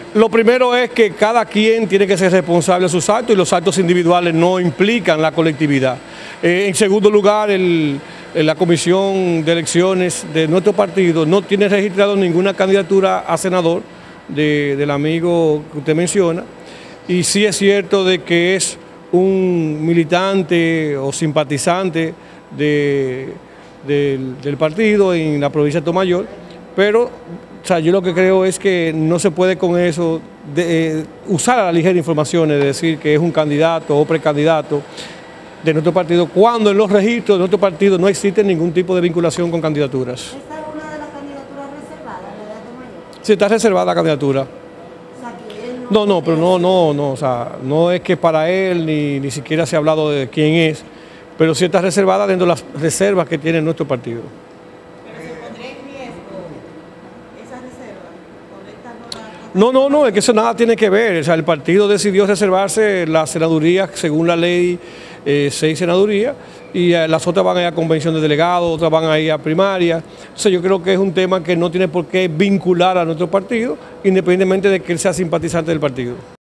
Lo primero es que cada quien tiene que ser responsable de sus actos y los actos individuales no implican la colectividad. En segundo lugar, la Comisión de Elecciones de nuestro partido no tiene registrado ninguna candidatura a senador del amigo que usted menciona, y sí es cierto de que es un militante o simpatizante del partido en la provincia de Tomayor, pero o sea, yo lo que creo es que no se puede con eso usar a la ligera informaciones de decir que es un candidato o precandidato de nuestro partido, cuando en los registros de nuestro partido no existe ningún tipo de vinculación con candidaturas. ¿Esta es una de las candidaturas reservadas, la de Atomayor? Sí, está reservada la candidatura. O sea, que él No, pero no, o sea, no es que para él ni siquiera se ha hablado de quién es, pero sí está reservada dentro de las reservas que tiene nuestro partido. ¿Pero se pondría en riesgo esa reserva con esta No, es que eso nada tiene que ver. O sea, el partido decidió reservarse las senadurías según la ley, 6 senadurías, y las otras van a ir a convención de delegados, otras van a ir a primaria. Entonces yo creo que es un tema que no tiene por qué vincular a nuestro partido, independientemente de que él sea simpatizante del partido.